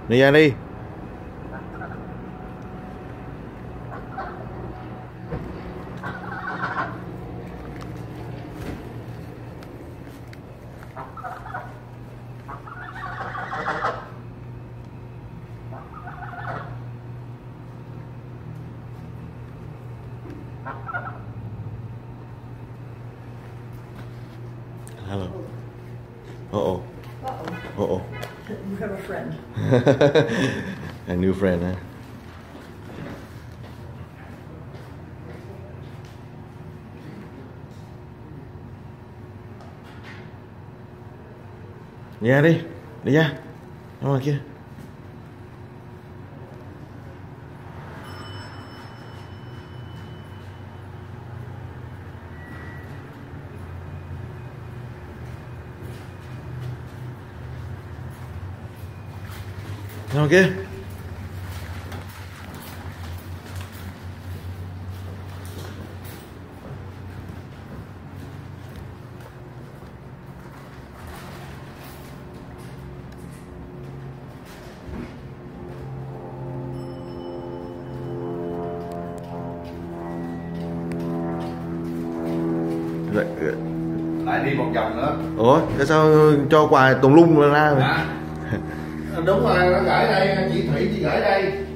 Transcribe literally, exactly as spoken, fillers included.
Đi ra đi. Hello. Uh-oh. Uh-oh. Uh-oh. You have a friend. A new friend, huh? Đi ra đi. Đi ra. Ở ngoài kia. Ngoài kia. Lại, lại đi một vòng nữa. ủa tại sao cho quà tùm lum ra vậy? À, đúng rồi, nó gửi đây, chị Thủy chị gửi đây.